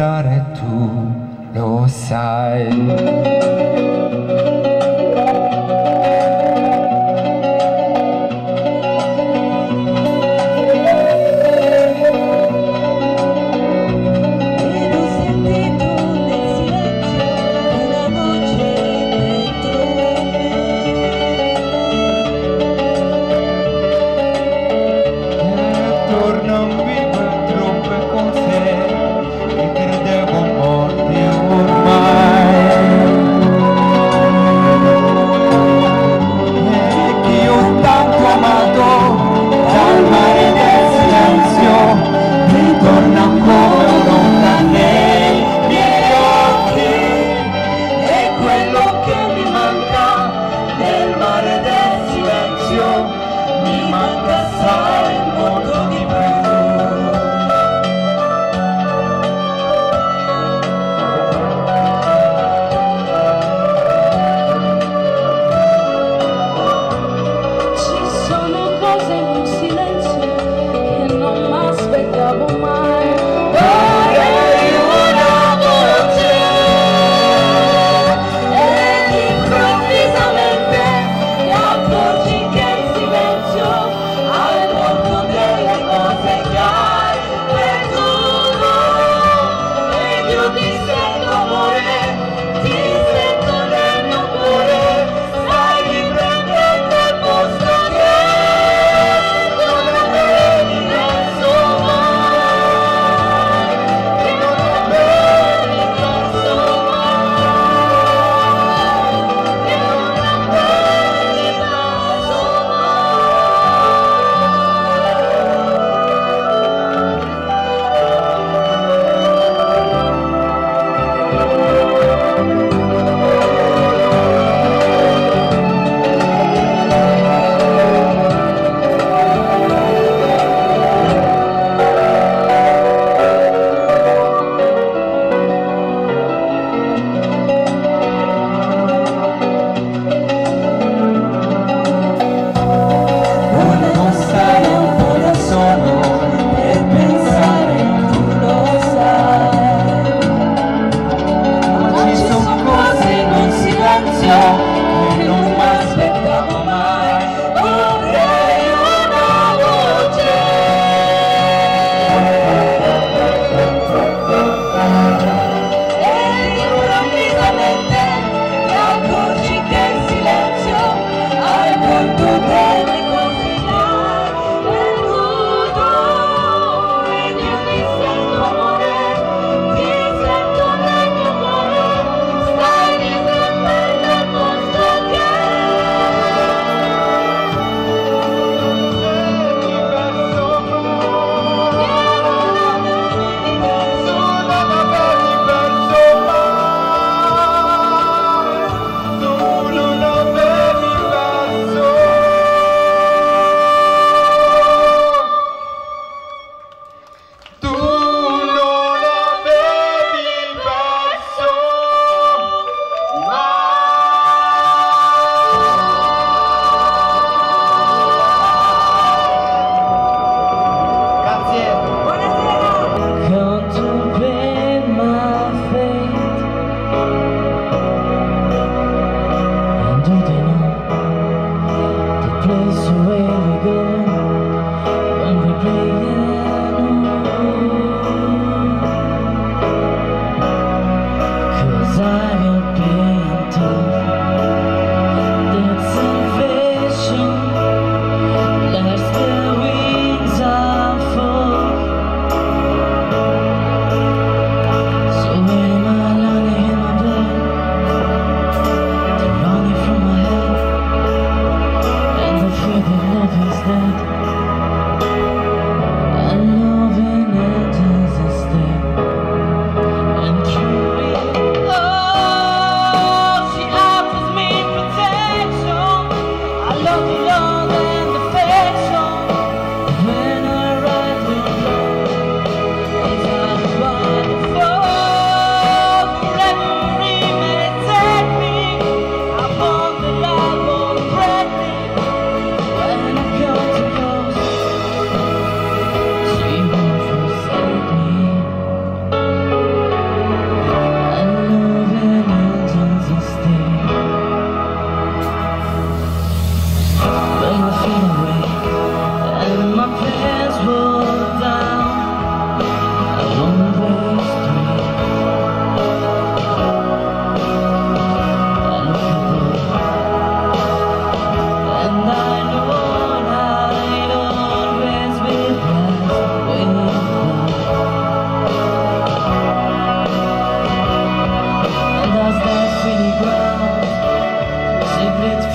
pensare, tu lo sai.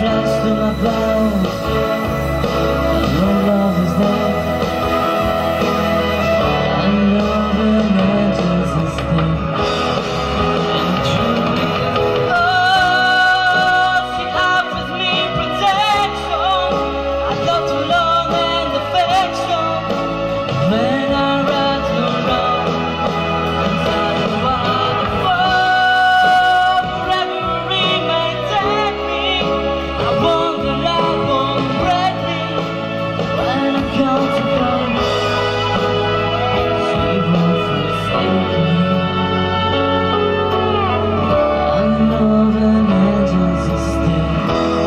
just to my blouse. No love is there. I know the angels is there. And truly, oh, she offers me protection. I love too long and affection. When I run to run, inside the waterfall, forever remain take me. I want the love won't break me. When I come to come, she won't forsake me. I know the angels is there.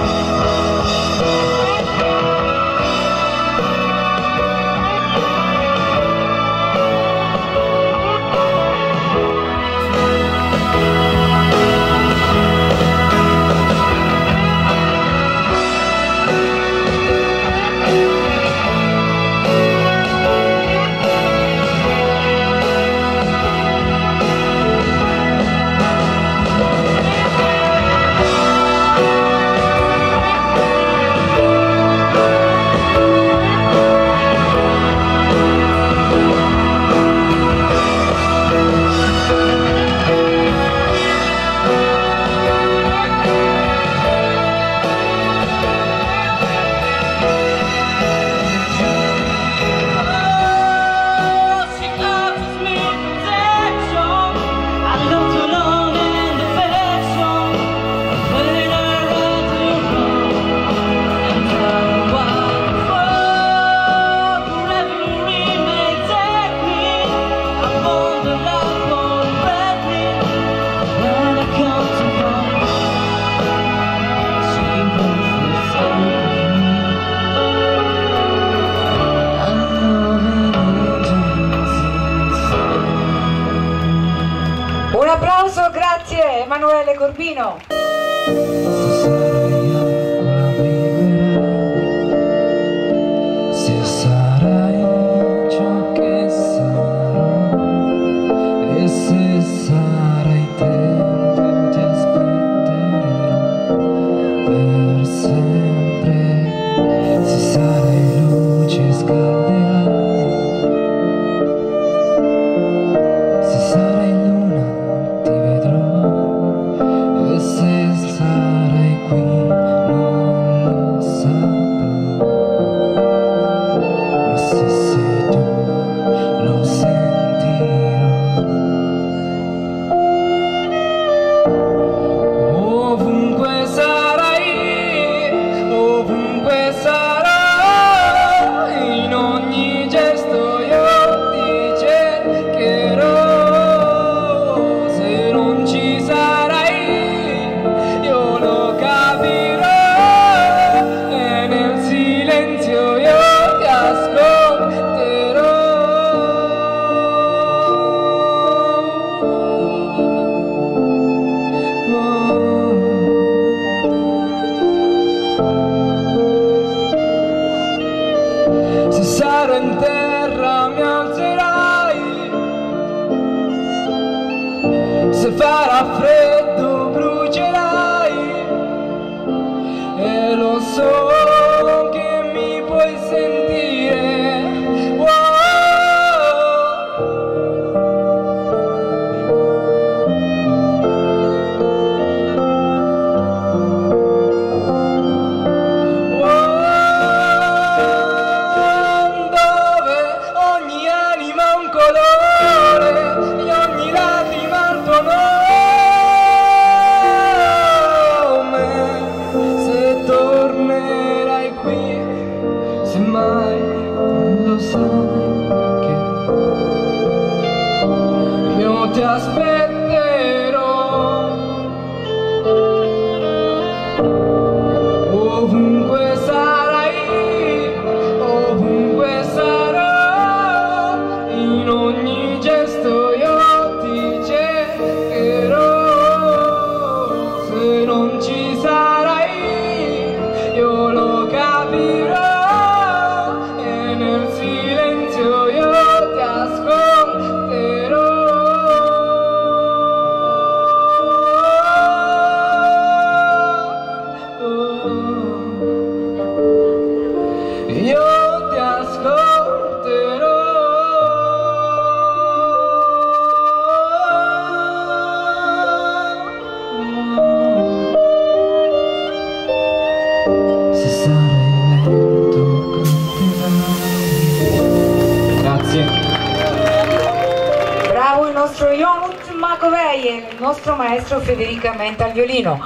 Un applauso, grazie Emanuele Corbino. Se sarai ciò che sarò, e se sarai te, ti aspetterò per sempre. Se sarai luce scalderai, se sarai luna ti vedrò, e se sarai qui nostro Ionut Macovei e il nostro maestro Federica Menta al violino.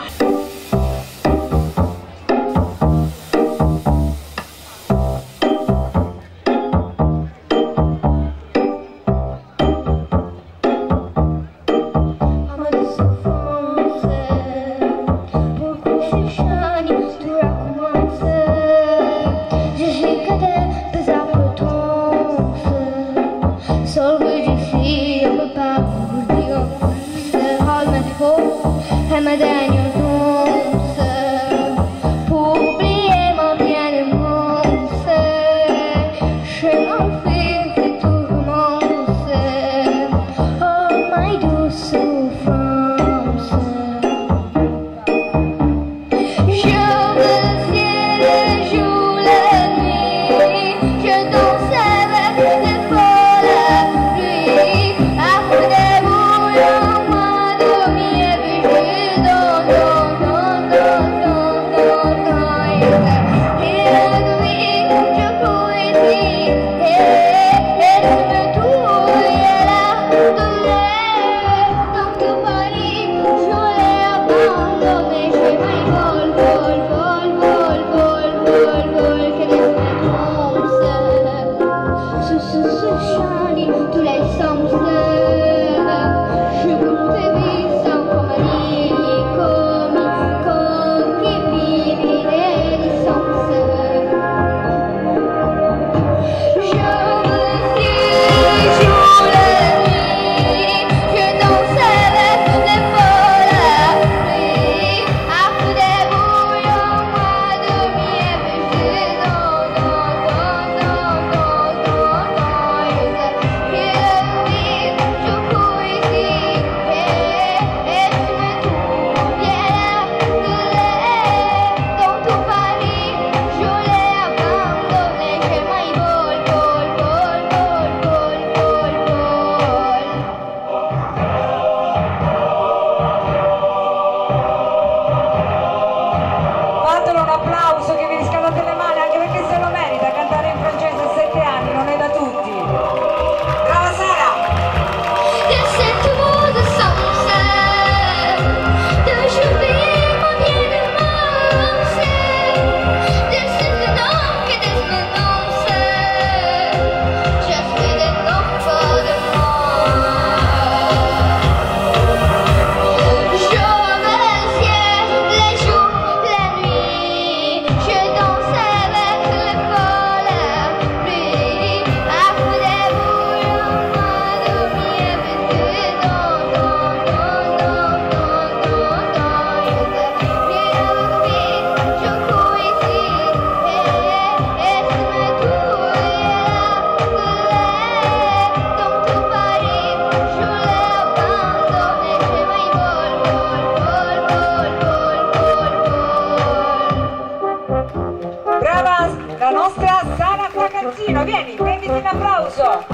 Vieni, prenditi un applauso.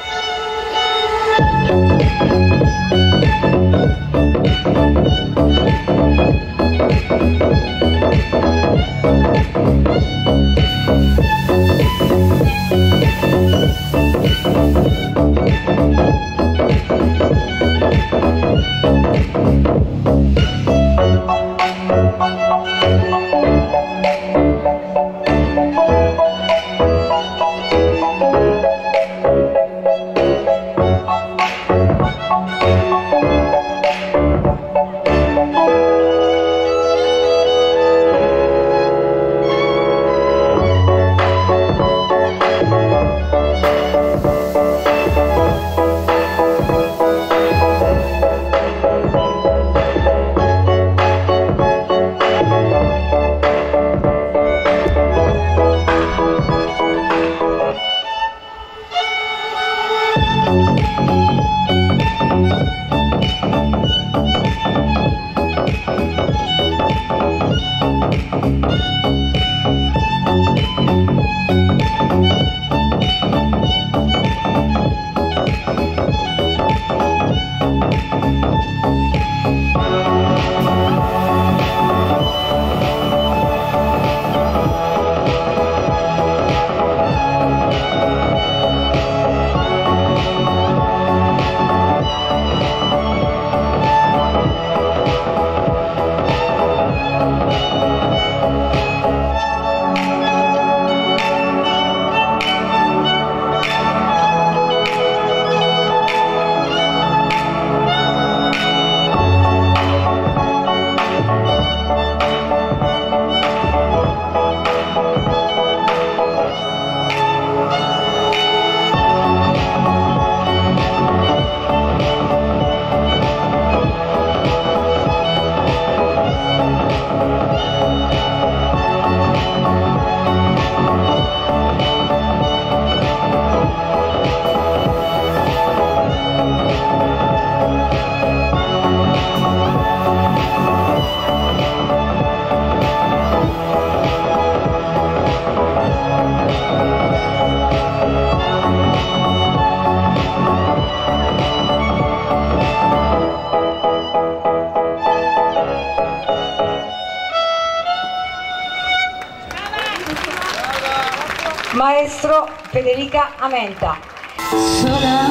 maestro Federica Amenta. Sola,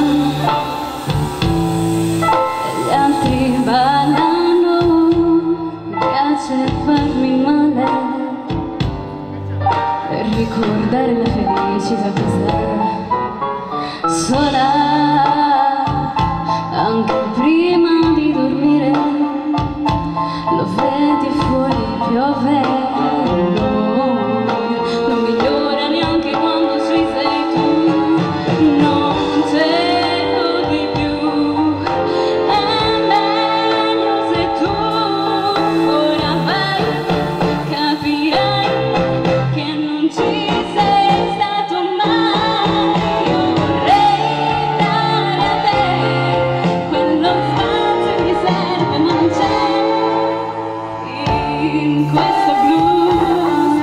gli altri ballano, mi piace farmi male per ricordare la felicità cos'è. Sola, anche prima di dormire, lo vedi fuori piove. Non migliora neanche quando ci sei tu, non te lo di più. È meglio se tu ora vai, capirai che non ci sei stato mai. Io vorrei dare a te quello spazio che serve, ma non c'è in questo blues.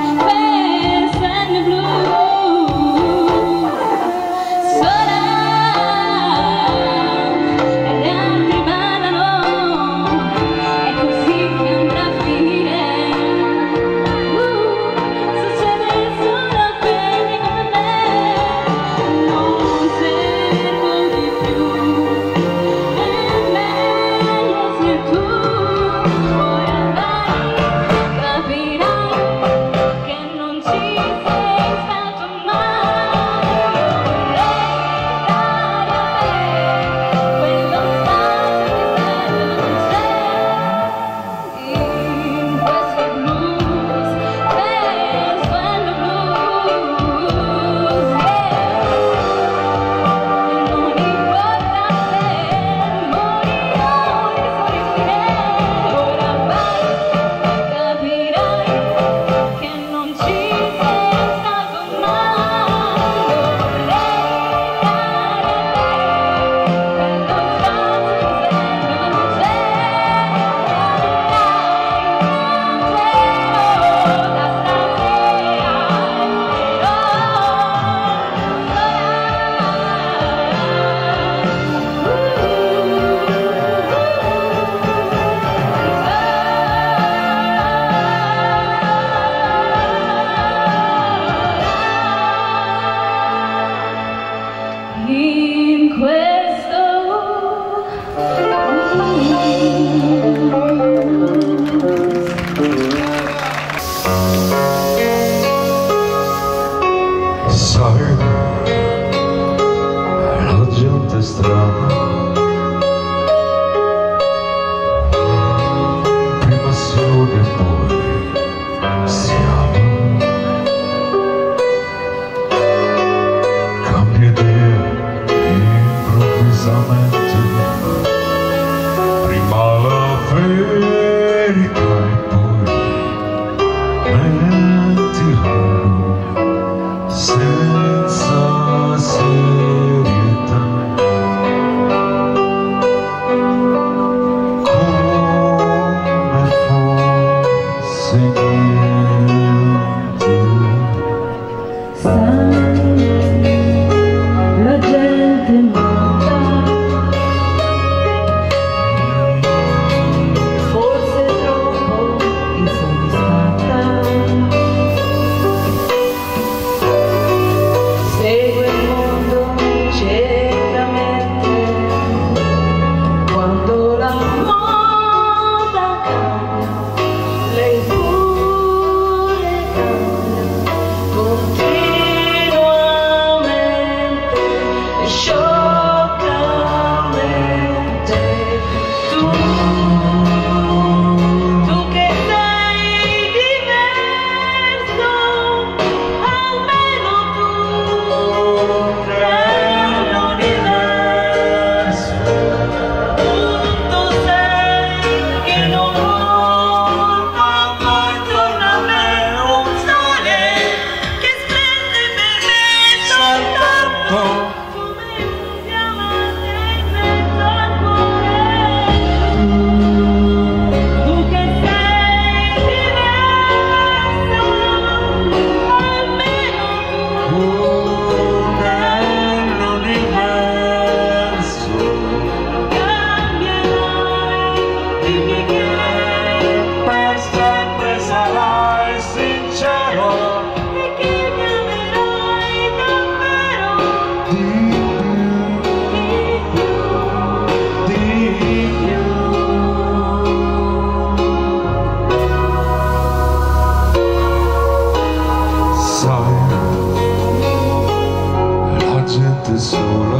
sente sola.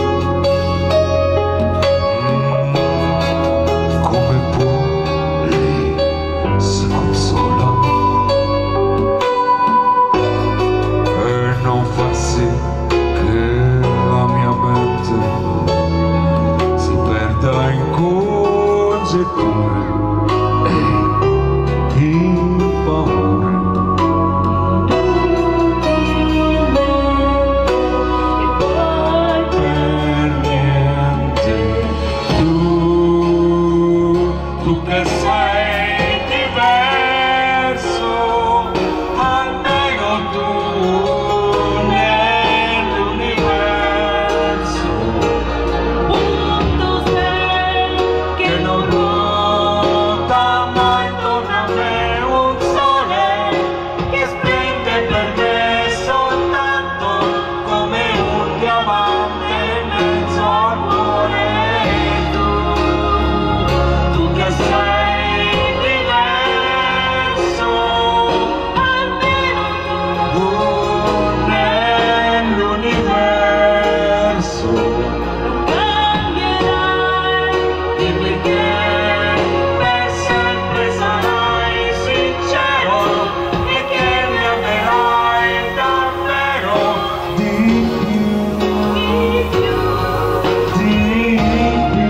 Come può lei si consola e non fa sì che la mia mente si perda in congetture e in paure. Tu che sei diverso, almeno tu nell'universo. Punto sei Che non ruota mai intorno a me, un sole che splende per me soltanto come un diamante in mezzo al cuore. Tu che sei diverso, almeno tu nell'universo. cambierai. Dimmi che per sempre sarai sincero e che mi amerai davvero di più, Di più. di più.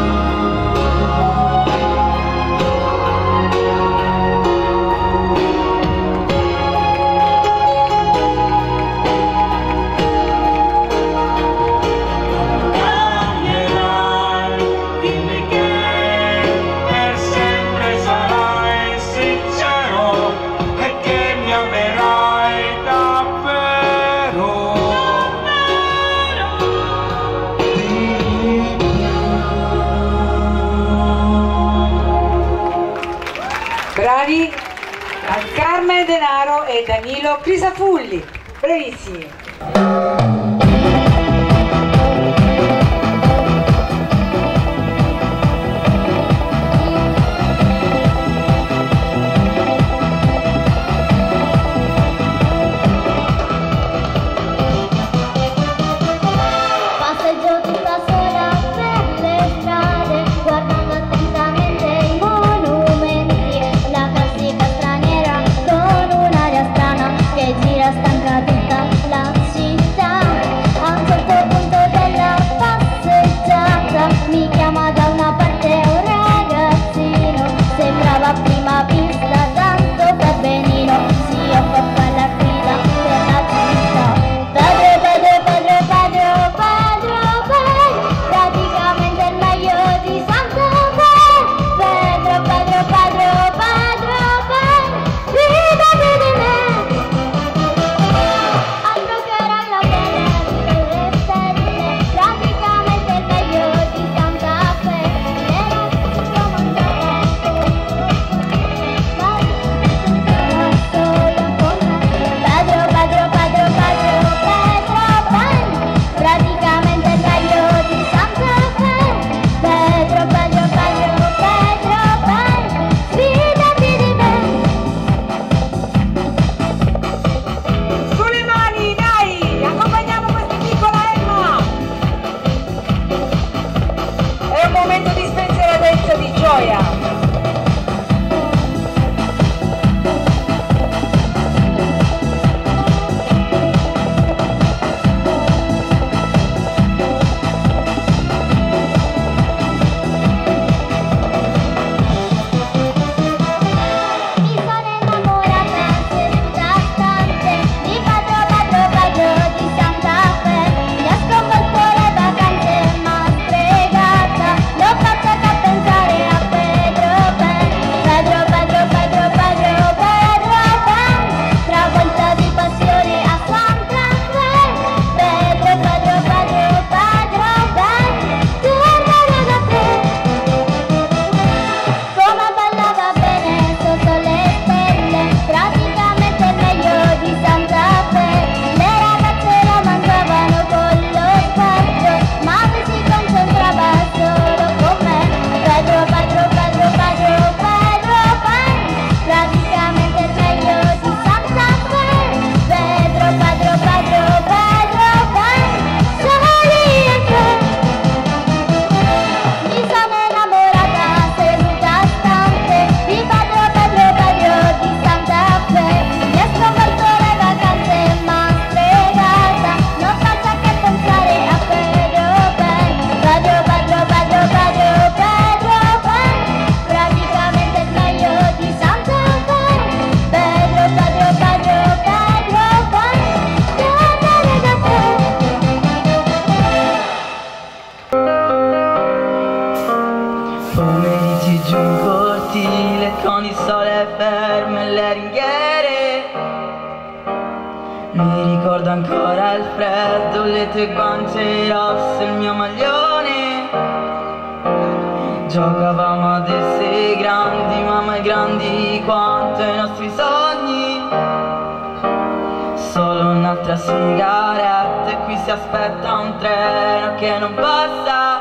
Cambierai, dimmi che per sempre sarai sincero e che mi amerai davvero di più. Bravi al Carmen Denaro e Danilo Crisafulli, bravissimi. Passeggio tutta sola per le strade, guardando attentamente i monumenti, la classica straniera con un'aria strana che gira stanca tutta la città. con il sole fermo e le ringhiere. Mi ricordo ancora il freddo, le tue guance rosse, il mio maglione. Giocavamo ad essere grandi, ma mai grandi quanto i nostri sogni. Solo un'altra sigaretta e qui si aspetta un treno che non passa.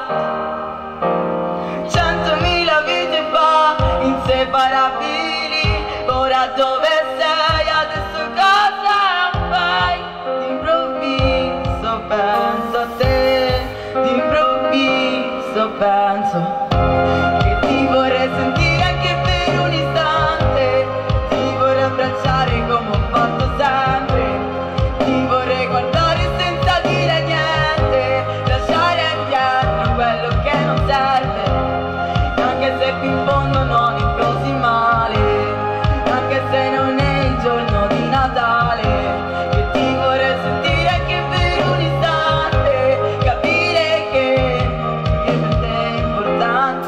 100.000 vite fa, inseparabili, ora dove sei, adesso cosa fai? D'improvviso penso a te, d'improvviso penso che ti vorrei sentire anche per un istante, ti vorrei abbracciare come ho fatto sempre, ti vorrei guardare senza dire niente, lasciare indietro quello che non serve, anche se qui in fondo non è così male, anche se non è il giorno di Natale, che ti vorrei sentire anche per un istante, capire che per te è importante.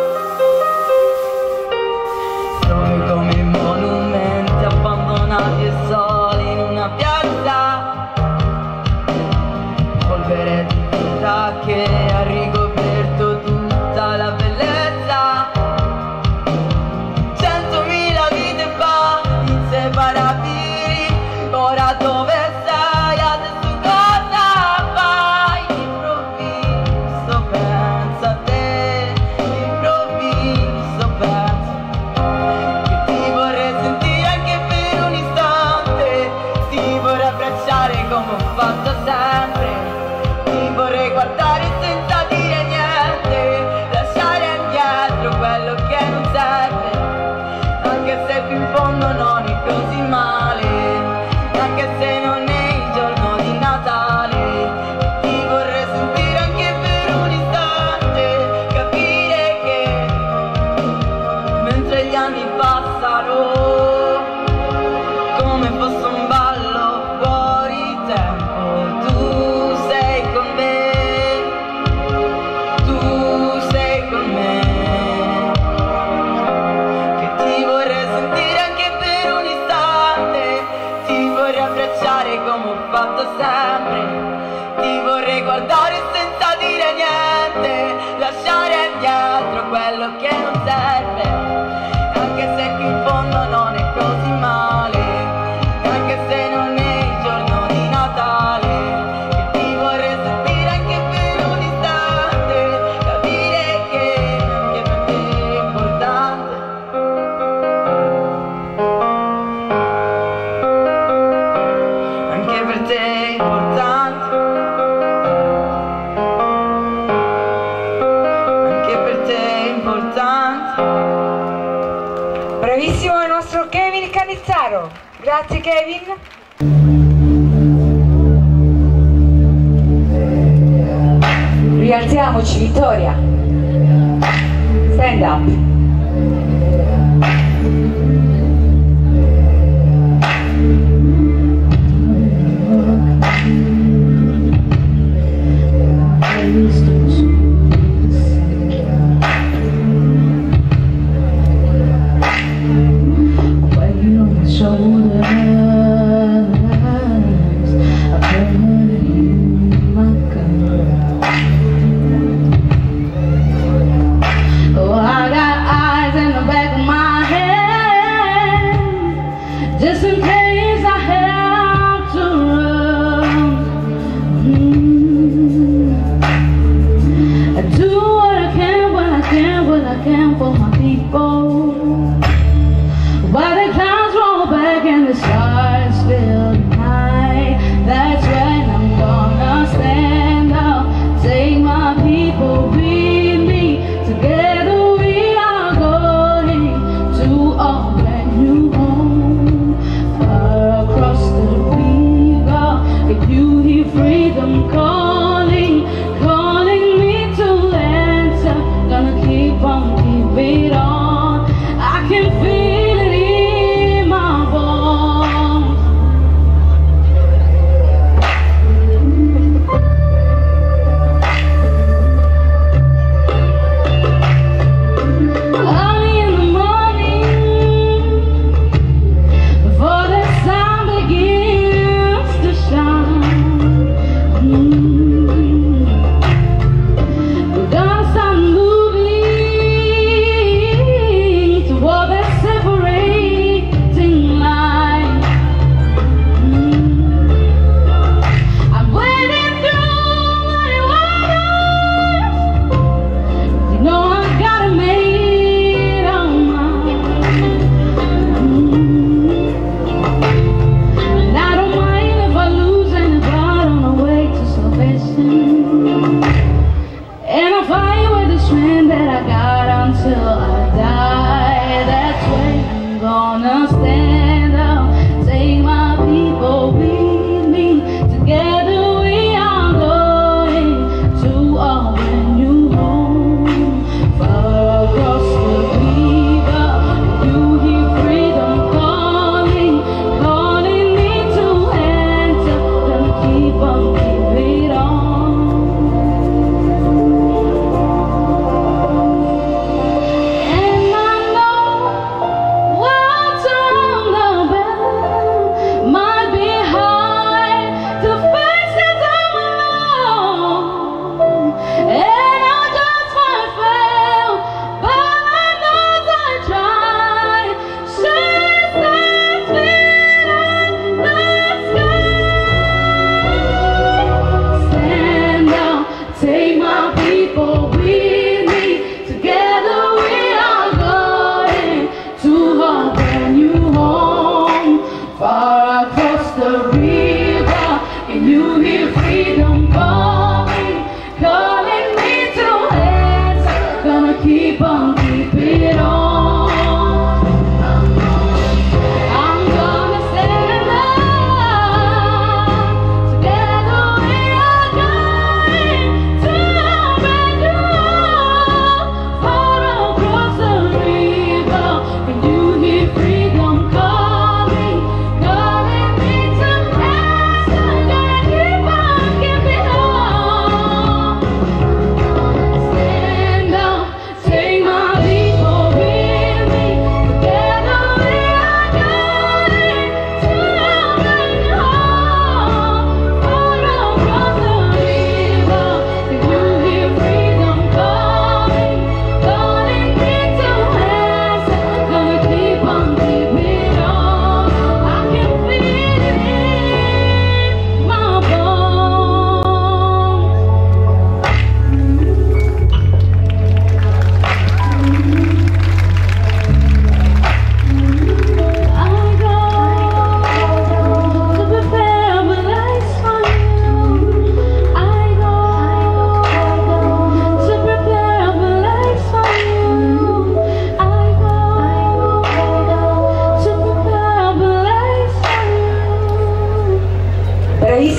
Siamo come monumenti abbandonati e soli in una piazza, polvere di vita che ha ricoperto tutta la bellezza. 100.000 vite fa, inseparabili, ora dove sei, adesso cosa fai? D'improvviso penso a te, d'improvviso penso che ti vorrei sentire anche per un istante, ti vorrei abbracciare come ho fatto sempre, ti vorrei guardare senza dire niente, lasciare indietro quello che non serve, anche se qui in fondo non è così male, anche se non è il giorno di Natale, ti vorrei sentire anche per un istante, capire che mentre gli anni passano come fosse un ballo fuori tempo, tu sei con me, tu sei con me, che ti vorrei sentire anche per un istante, ti vorrei abbracciare come ho fatto sempre, ti vorrei guardare senza dire niente, lasciare indietro quello che non serve, anche se qui in fondo non è così male, anche se non è il giorno di Natale, che ti vorrei sentire anche per un istante, capire che anche per te è importante. Anche per te è importante, anche per te è importante. Bravissimo il nostro Kevin Canizzaro. Grazie Kevin. Rialziamoci, Vittoria. Stand up. Oh, I got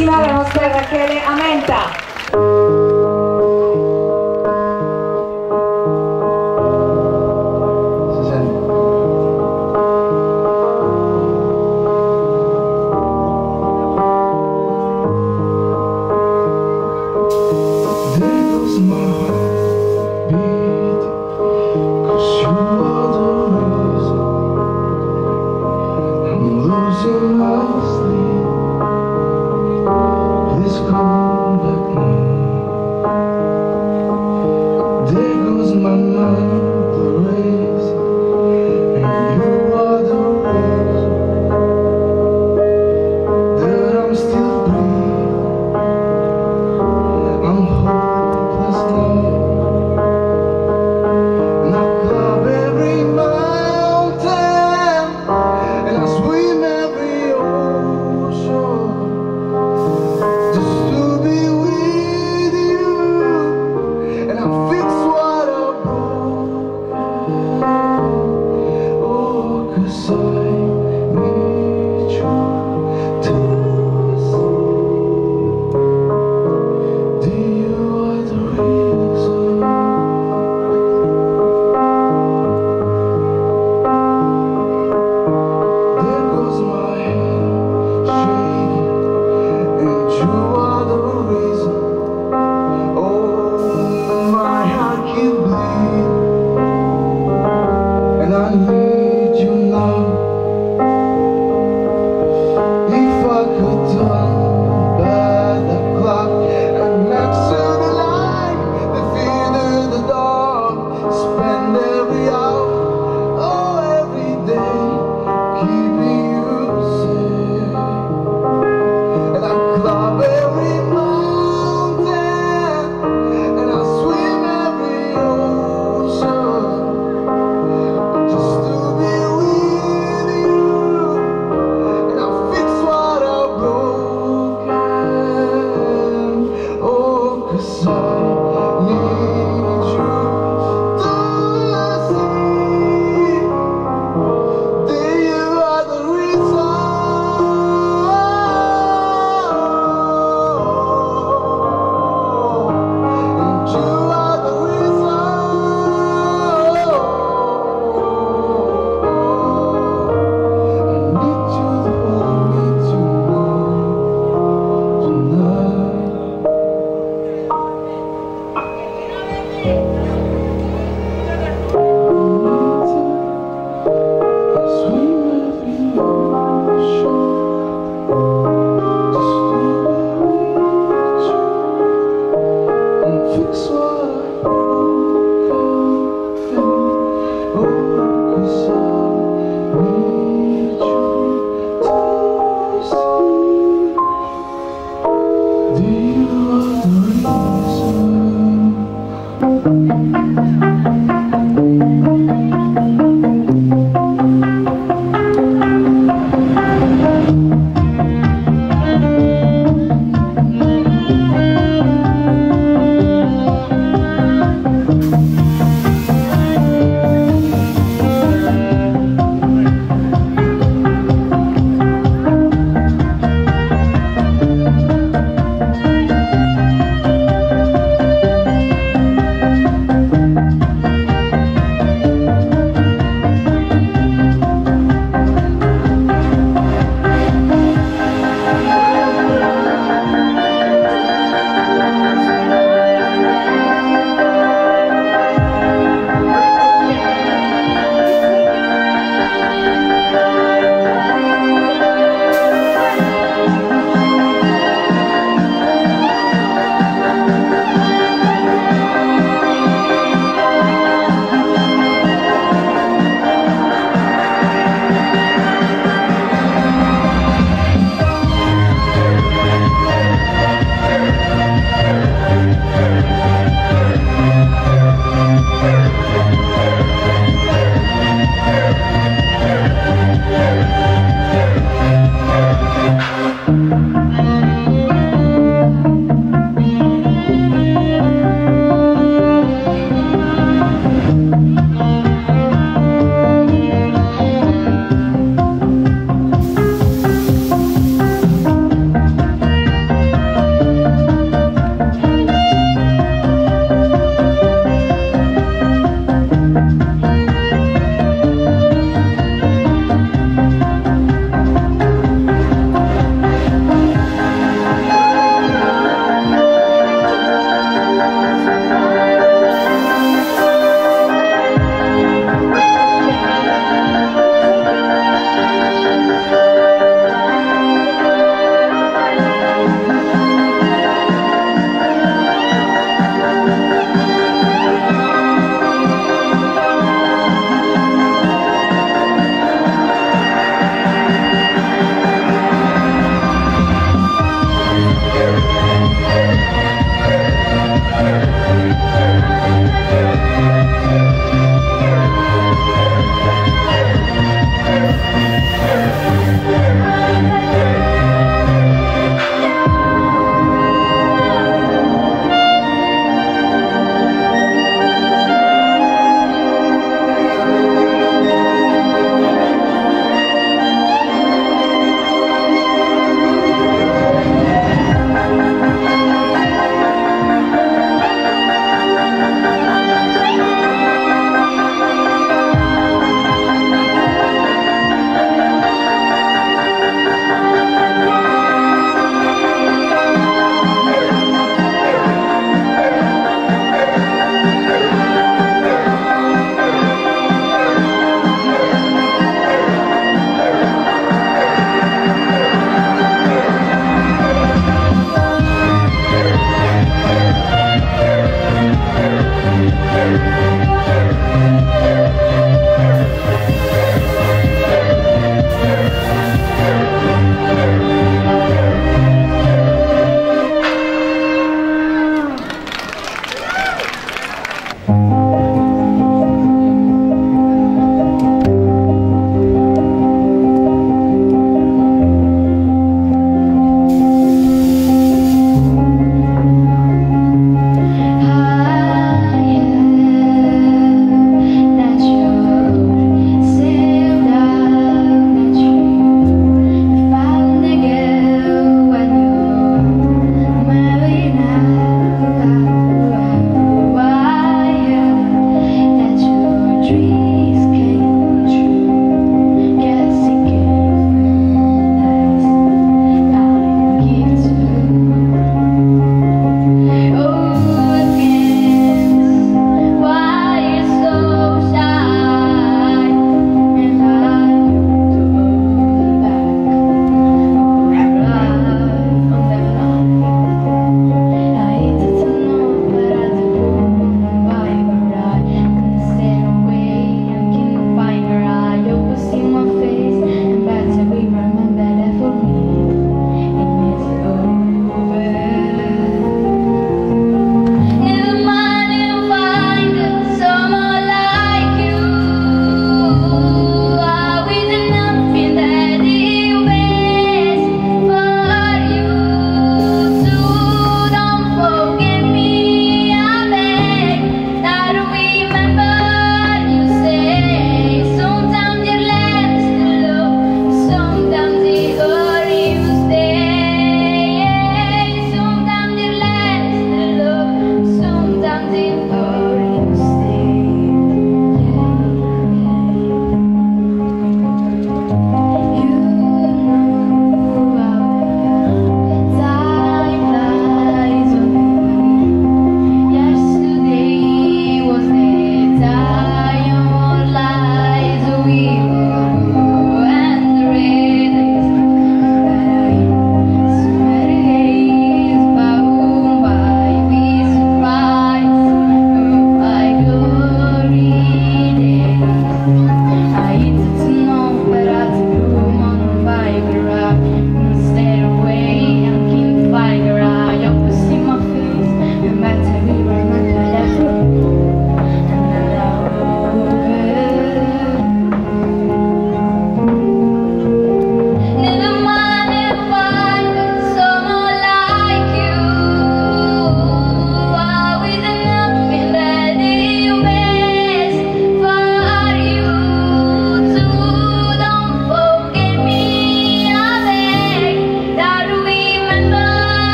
bravissima la nostra Rachele Amenta. Swim every ocean.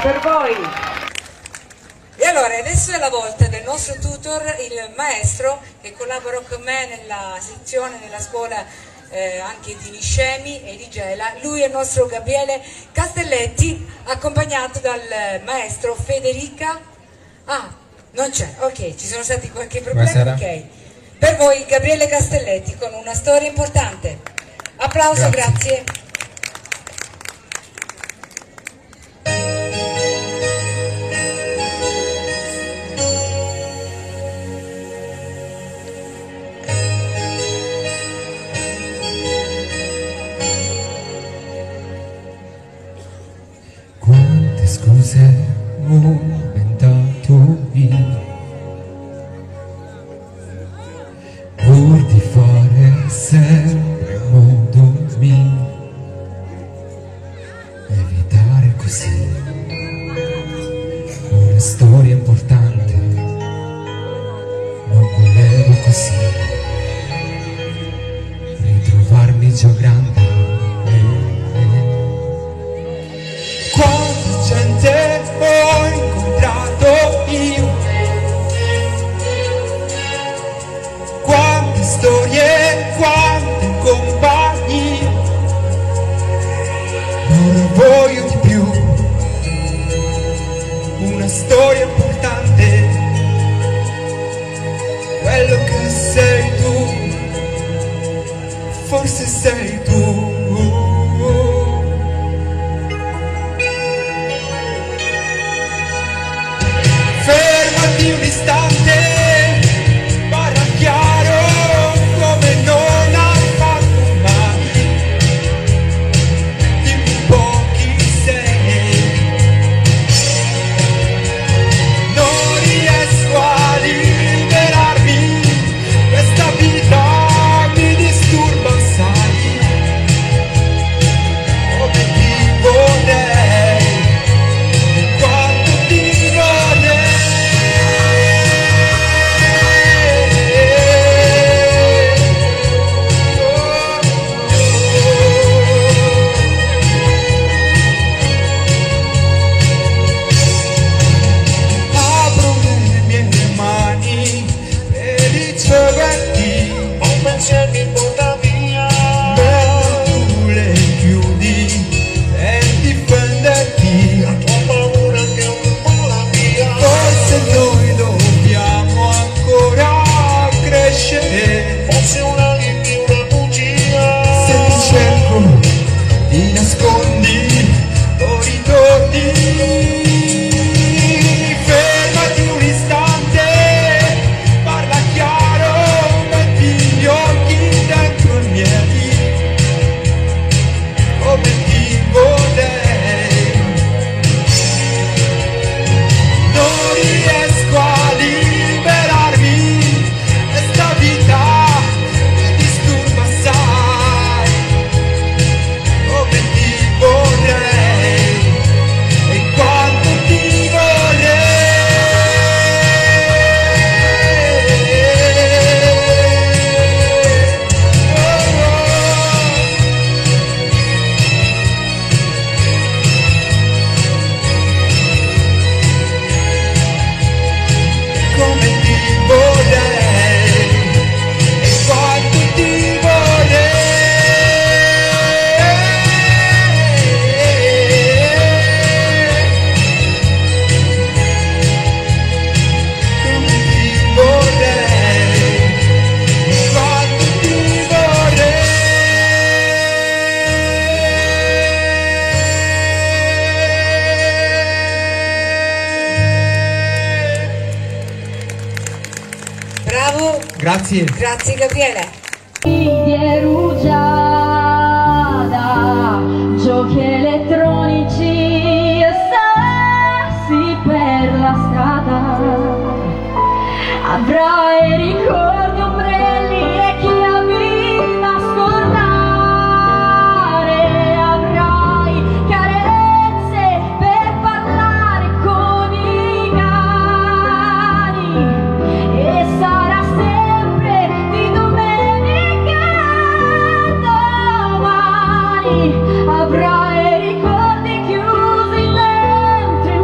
per voi. E allora adesso è la volta del nostro tutor, il maestro che collabora con me nella sezione, nella scuola anche di Niscemi e di Gela. Lui è il nostro Gabriele Castelletti, accompagnato dal maestro Federica. Ah, non c'è, ok, ci sono stati qualche problema. Buonasera. Ok. Per voi Gabriele Castelletti con una storia importante. Applauso, grazie. Quante scuse ho inventato io pur di fare sempre in modo mio, evitare così una storia importante. Non volevo così ritrovarmi già grande. Quanta gente ho incontrato io, quante storie, quante compagnie, ora voglio di più, una storia importante, quello che sei tu, forse sei tu. Fermati un istante, parla chiaro come non hai fatto mai. Dimmi un po' chi sei. Non riesco a liberarmi, questa vita mi disturba assai. Come ti vorrei, quanto ti vorrei. Apro le mie mani per riceverti, un pensiero che porta via, mentre tu le chiudi per difenderti, la tua paura che un po' la via. Forse noi dobbiamo ancora crescere, forse una di più una bugia. Se ti cerco ti nascondi o ritorni. Fermati un istante, parla chiaro, metti gli occhi dentro i miei, come ti vorrei. Non riesco a liberarmi, questa vita mi disturba assai, come ti vorrei e quanto ti vorrei. Come ti vorrei e quanto ti vorrei. Come ti vorrei e quanto ti vorrei. Bravo, Grazie. grazie Gabriele. Di rugiada, giochi elettronici e sassi per la strada. Avrai ricordi, ombrelli e chiavi da scordare. Avrai carezze per parlare con i cani e sarà sempre di domenica domani. Avrai ricordi chiusi dentro i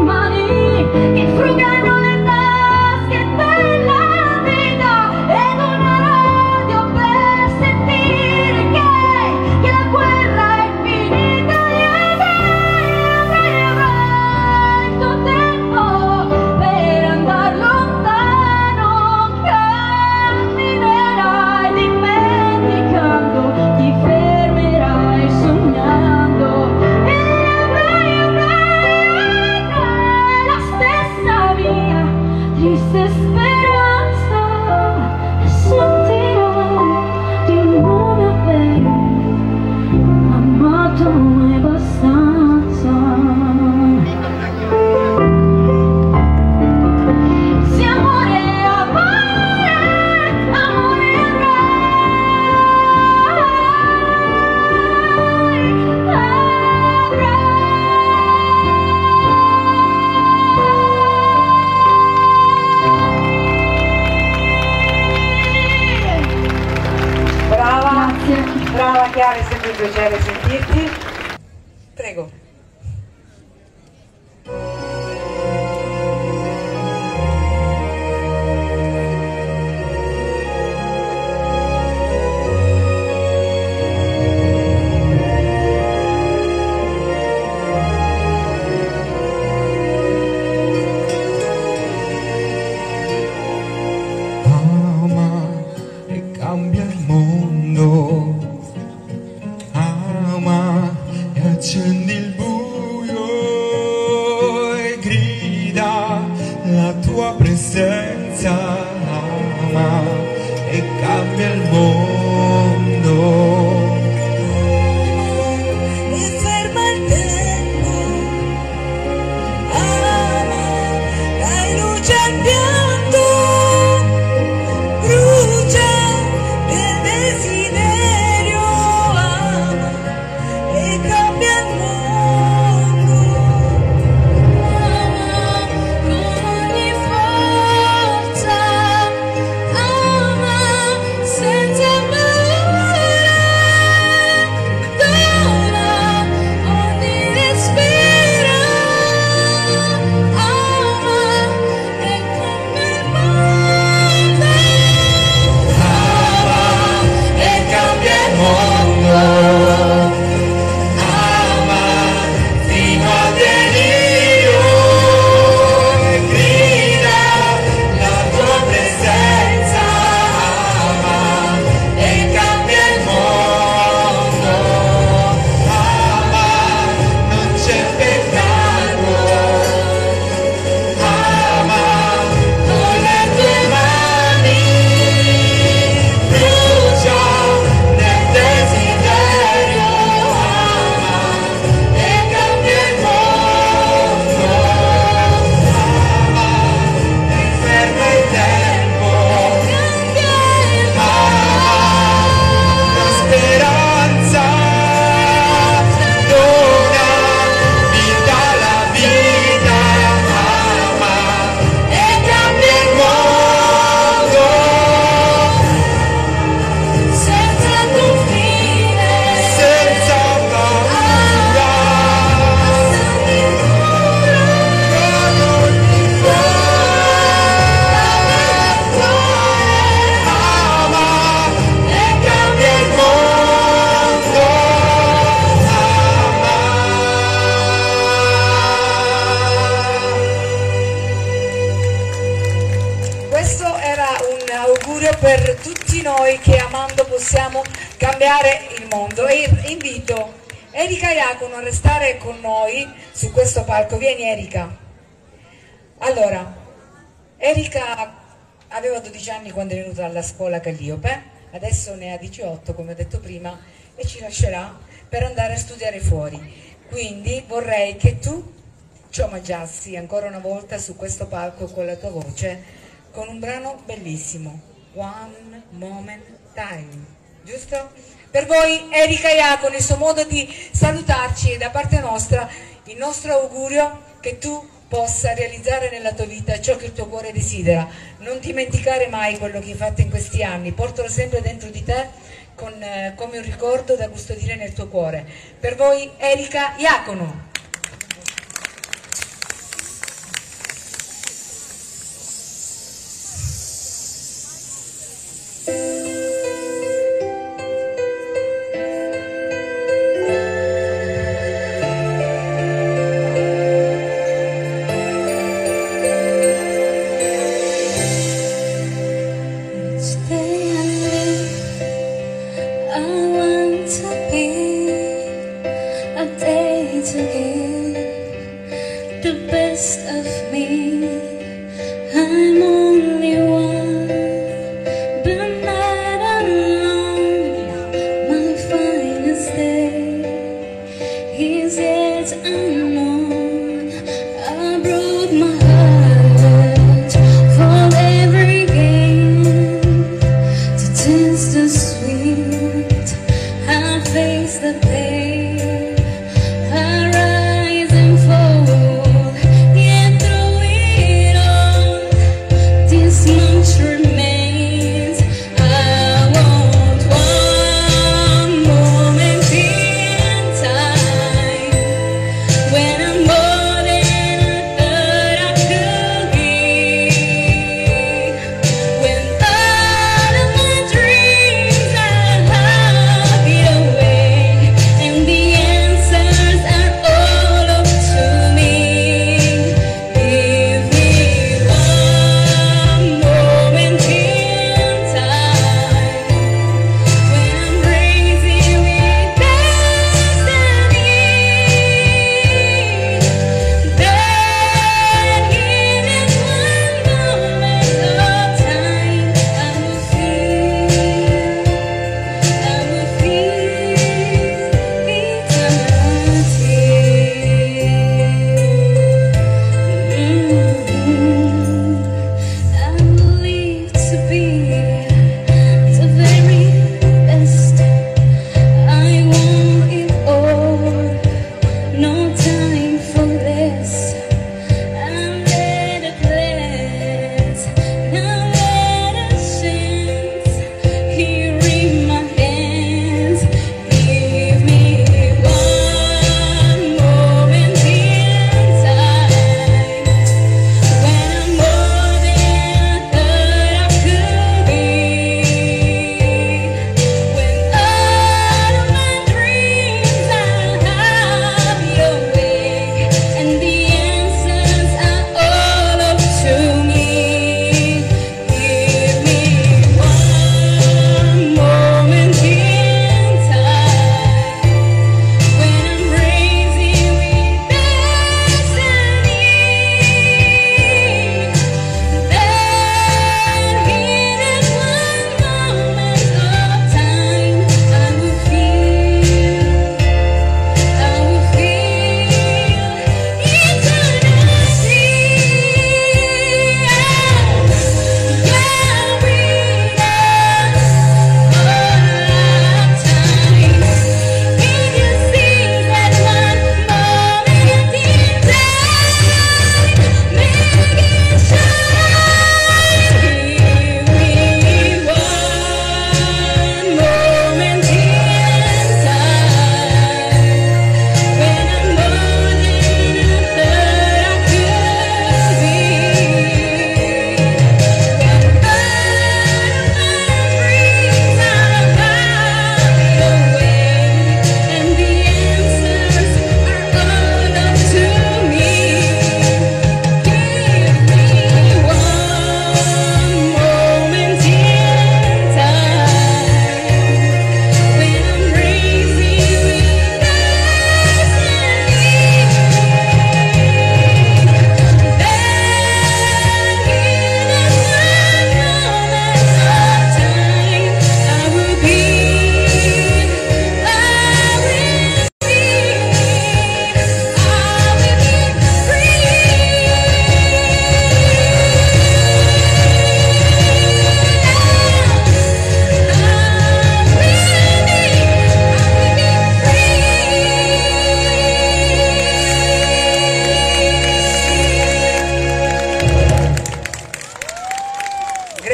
Chiara, è sempre un piacere sentirti. Prego. Ama e cambia il mondo, ama e accendi il buio e grida la tua presenza, ama e cambia il mondo. E ferma il tempo, ama, dai luce al pianto, brucia del desiderio, ama e cambia il mondo, ama con ogni forza, ama senza paura, dona ogni respiro, ama e cambia il mondo, Ama e cambia il mondo, ama fino al delirio e grida la tua presenza, ama e cambia il mondo, ama non c'è peccato, ama con le tue mani. Brucia nel desiderio, ama e cambia il mondo, ama e ferma il tempo, ama la speranza, dona vita alla vita, ama e cambia il mondo. senza confine, Senza paura, con ogni ama e cambia il mondo, ama. Questo era un augurio per tutti noi che amando possiamo cambiare il mondo e invito Erika Iacono a restare con noi su questo palco. Vieni Erika. Allora, Erika aveva 12 anni quando è venuta alla scuola Calliope, adesso ne ha 18 come ho detto prima e ci lascerà per andare a studiare fuori. Quindi vorrei che tu ci omaggiassi ancora una volta su questo palco con la tua voce con un brano bellissimo, One Moment Time, giusto? Per voi Erika Iacono, il suo modo di salutarci e da parte nostra il nostro augurio che tu possa realizzare nella tua vita ciò che il tuo cuore desidera, non dimenticare mai quello che hai fatto in questi anni, portalo sempre dentro di te come un ricordo da custodire nel tuo cuore. Per voi Erika Iacono. I want to be a day together.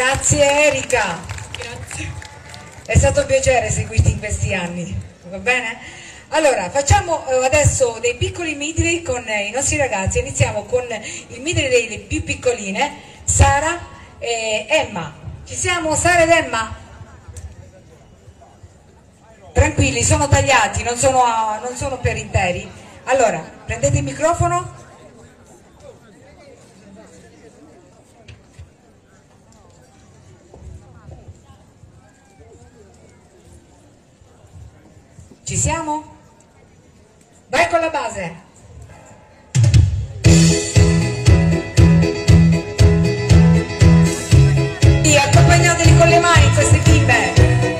Grazie Erika. Grazie. È stato un piacere seguirti in questi anni, va bene? Allora, facciamo adesso dei piccoli medley con i nostri ragazzi. Iniziamo con il medley delle più piccoline, Sara e Emma. Ci siamo, Sara ed Emma? Tranquilli, sono tagliati, non sono per interi. Allora, prendete il microfono. Ci siamo? Vai con la base. Sì, accompagnateli con le mani queste bimbe.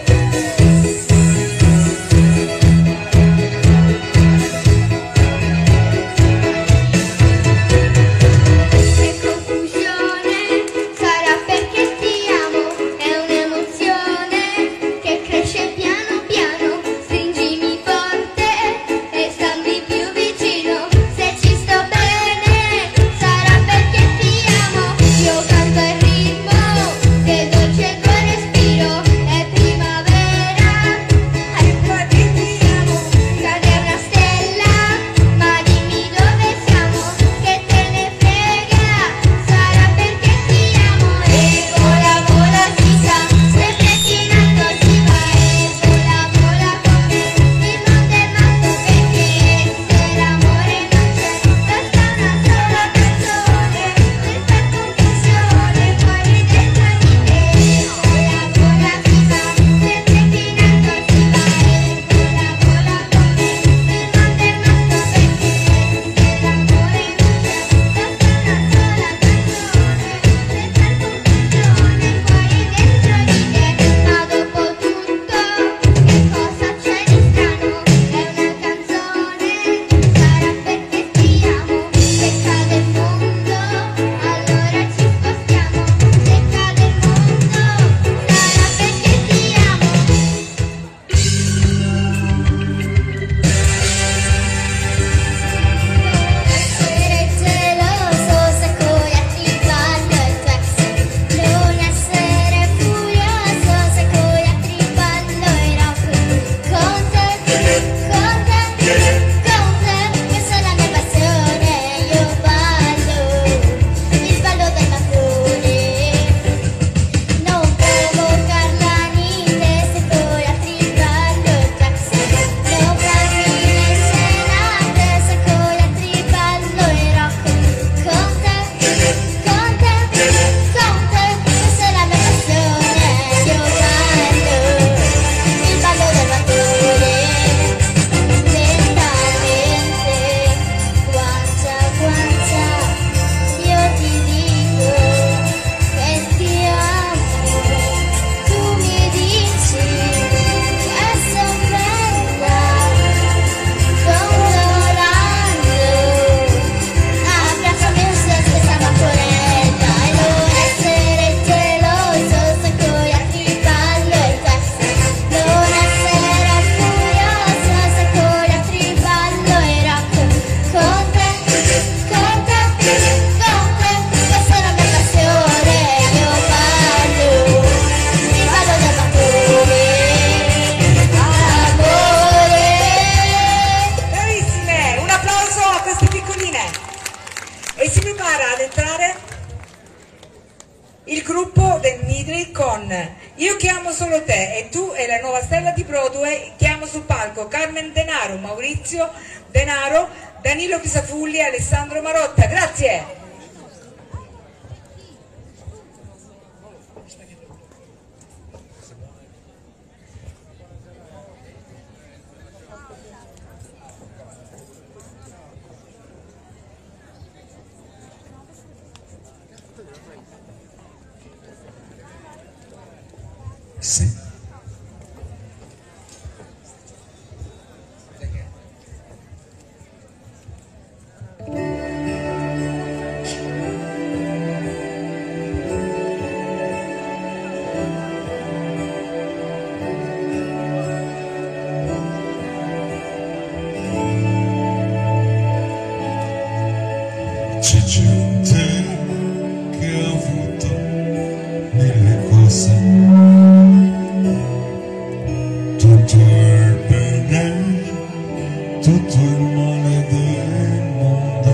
Io chiamo solo te e tu e la nuova stella di Broadway. Chiamo sul palco Carmen Denaro, Maurizio Denaro, Danilo Pisafulli e Alessandro Marotta. Grazie. Sì. C'è gente che ha avuto mille passa tutto il bene, tutto il male del mondo.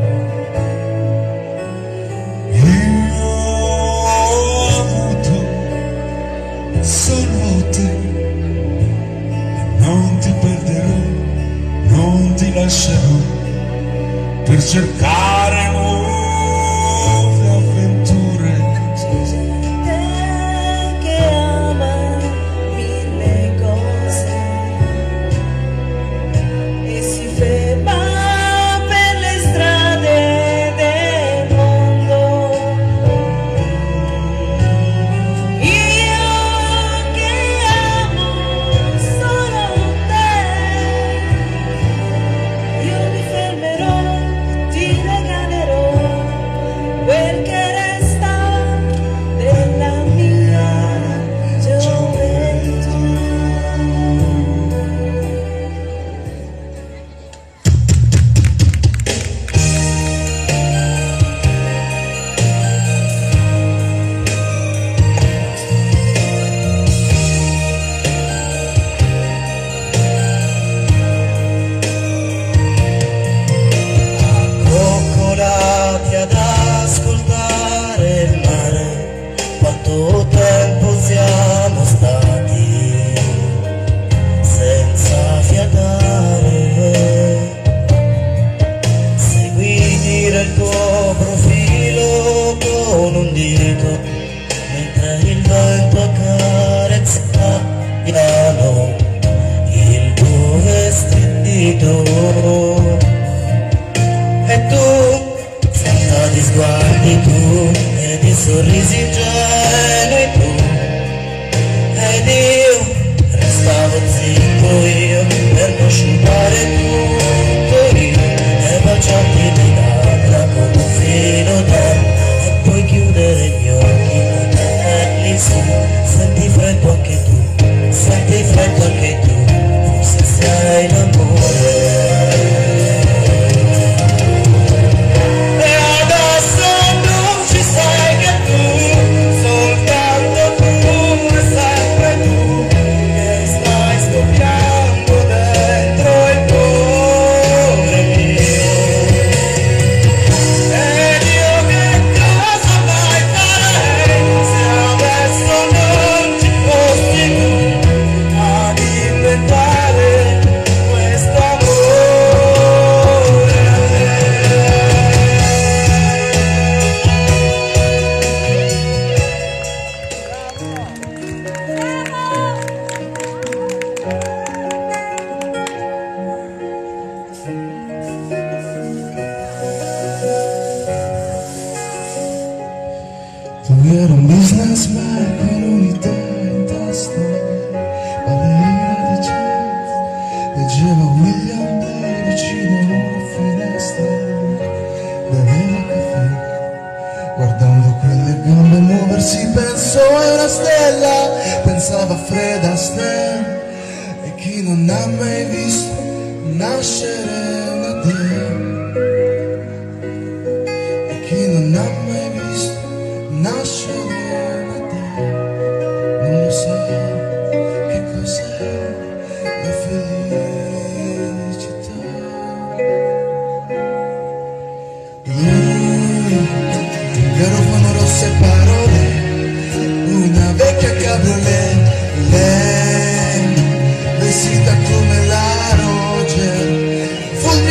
Io ho avuto solo te, non ti perderò, non ti lascerò per cercare nuove avventure. Te che ama mille cose e si ferma per le strade del mondo. Io che amo solo te, io mi fermerò, ti regalerò quel che resta della mia gioventù. Coccolati ad ascoltare il mare, quanto tempo siamo stati senza fiatare. Seguiti il tuo profilo con un dito, mentre il vento accarezza piano il tuo vestito. E tu, senza di sguardi tu, e di sorrisi ingenui tu, ed io restavo zitto io, per non sciupare tutto io, e baciarti le labbra con un filo d'oro, e poi chiudere gli occhi con tenerli su. Senti freddo anche tu, senti freddo anche tu, forse sei in amore. E adesso non ci sei che tu, soltanto tu e sempre tu, che stai scoppiando dentro il cuore mio. Ed io che cosa mai farei se adesso non ci fossi tu ad inventare questo amore a te. Tu eri un businessman con un'idea in testa, ballerina di jazz, leggeva William Blake vicino a una finestra, beveva caffè, guardando quelle gambe muoversi pensò a una stella, pensava a Fred Astaire, e chi non ha mai visto nascere una dea, e chi non ha mai visto nascere una dea, non lo sa che cos'è la felicità. Garofano rosse parole, una vecchia cabriolet, lei vestita come la Roger,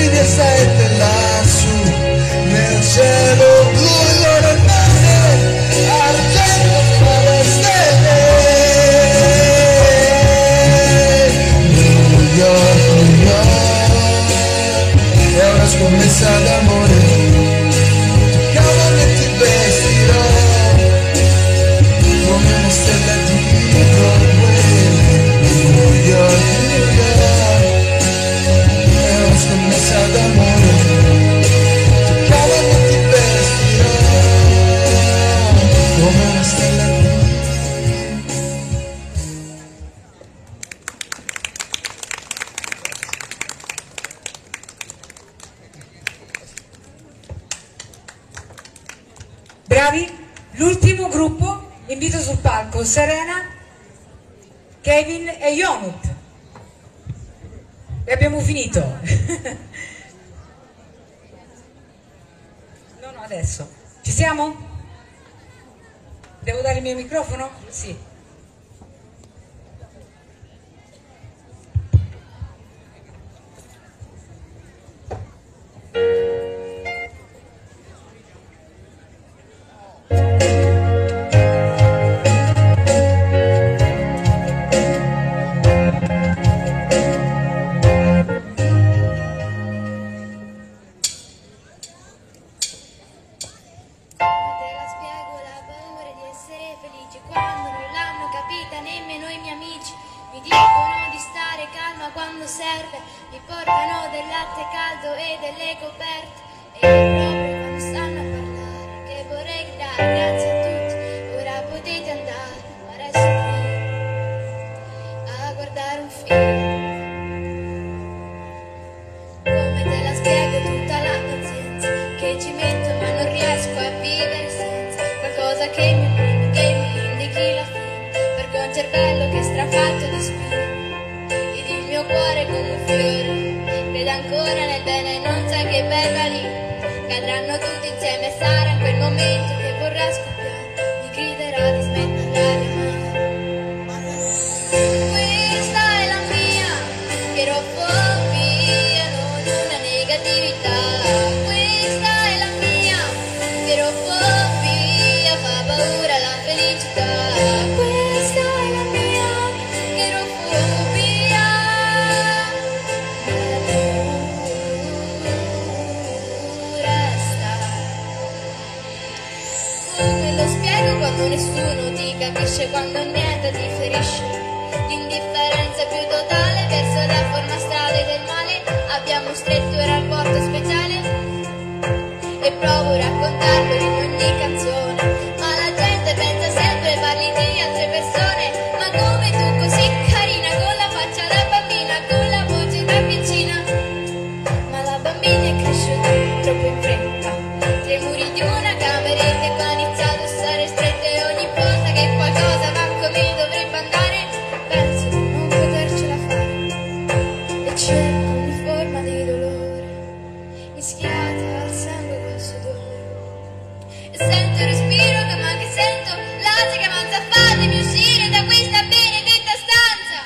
palco Serena, Kevin e Yonut. E abbiamo finito. No, adesso. Ci siamo? Devo dare il mio microfono? Sì. Quando non l'hanno capita nemmeno i miei amici, mi dicono di stare calma quando serve, mi portano del latte caldo e delle coperte, e proprio quando stanno a parlare che vorrei gridare grazie a tutti, ora potete andare, ma resto qui a guardare un film. Come te la spiego tutta la pazienza che ci metto, ma non riesco a vivere senza qualcosa che mi prende, che mi indichi la fine, perché ho un cervello che è strafatto di spine ed il mio cuore come un fiore crede ancora nel bene e non sa che bella lì cadranno tutti insieme, sarà in quel momento che vorrà scoppiare, mi griderà di smetterla di amare. Questa è la mia chirofobia, non una negatività. Questa è la mia chirofobia, fa paura la felicità. Questa è la mia chirofobia, resta. Come lo spiego quando nessuno ti capisce, quando niente ti ferisce? L'indifferenza più totale verso la forma strada del male. Abbiamo stretto il rapporto speciale e provo a raccontarlo in ogni canzone, ma la gente pensa sempre parli di altre persone. Ma come tu così carina, con la faccia da bambina, con la voce da piccina, ma la bambina è cresciuta troppo in fretta tra i muri di una cameretta e qua ha iniziato a stare stretta, e ogni volta che qualcosa va come dovrebbe andare penso di non potercela fare e cerco ogni forma di dolore mischiata al sangue col sudore, e sento il respiro che sento l'ansia che avanza, fatemi uscire da questa benedetta stanza.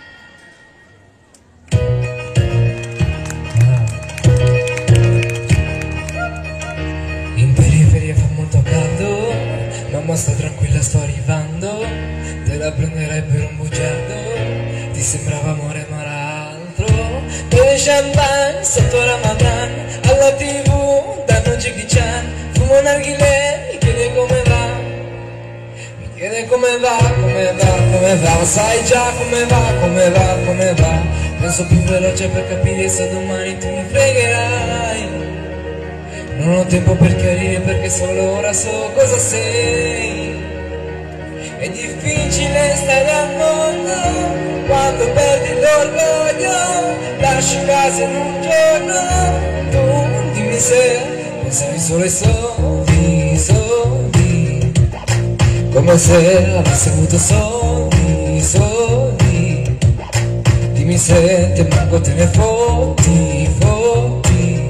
In periferia fa molto caldo, mamma sta tranquilla, sto arrivando, te la prenderai per un bugiardo, ti sembrava amore ma era altro. Beve champagne sotto Ramadan, alla tv danno Jackie Chan, fumo un narghilè, mi chiede come va, mi chiede come va, come va, come va, sai già come va, come va, come va, penso più veloce per capire se domani tu mi fregherai. Non ho tempo per chiarire perché solo ora so cosa sei. È difficile stare al mondo quando perdi l'orgoglio, lasci casa in un giorno. Tu dimmi se pensavi solo ai soldi, soldi, come se avessi avuto soldi, soldi. Dimmi se ti manco te ne fotti, fotti.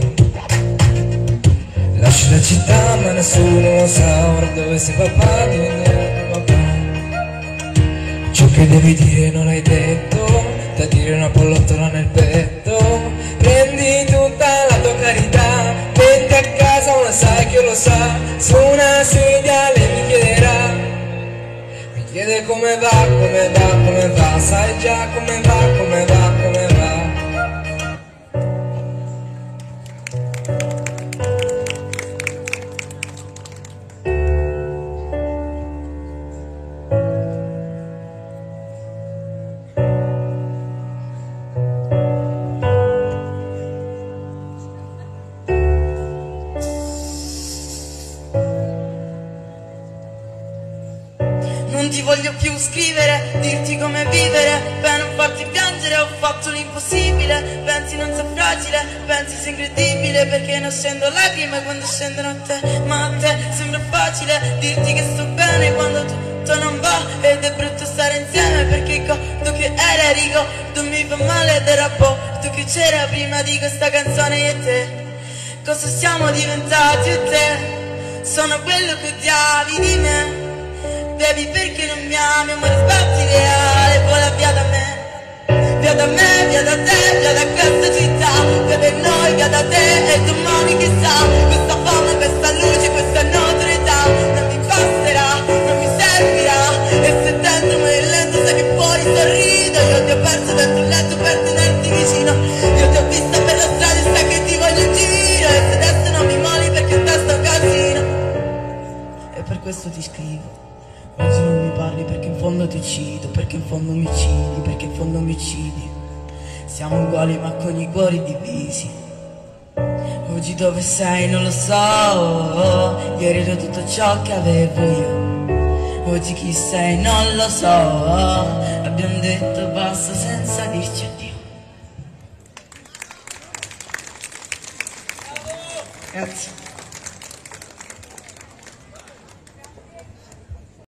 Lasci la città ma nessuno lo sa ora dove sei papà, dove papà. Ciò che devi dire non hai detto, da dire una pollottola nel petto. Prendi tutta la tua carità, metti a casa una sai che lo sa, su una sedia lei mi chiederà, mi chiede come va, come va, come va, sai già come va, come va, come va. Non ti voglio più scrivere, dirti come vivere, per non farti piangere ho fatto l'impossibile. Pensi non sia fragile, pensi sia incredibile, perché non scendo lacrime quando scendono a te. Ma a te sembra facile dirti che sto bene quando tu tutto non va ed è brutto stare insieme perché ricordo che era ricordo mi fa male ed era tu che c'era prima di questa canzone io e te. Cosa siamo diventati io e te? Sono quello che odiavi di me. Bevi perché non mi ami, amore sbatti reale, vola via da me. Via da me, via da te, via da questa città. Via da noi, via da te e domani chissà. Questa fame, questa luce, questa notorietà non mi basterà, non mi servirà. E se dentro me lento sai che fuori sorrido. Io ti ho perso dentro il letto per tenerti vicino. Io ti ho vista per la strada e sai che ti voglio in giro. E se adesso non mi moli perché in testa un casino. E per questo ti scrivo. Oggi non mi parli perché in fondo ti uccido, perché in fondo mi uccidi, perché in fondo mi uccidi. Siamo uguali ma con i cuori divisi. Oggi dove sei non lo so, ieri ero tutto ciò che avevo io. Oggi chi sei non lo so, abbiamo detto basta senza dirci addio. Grazie.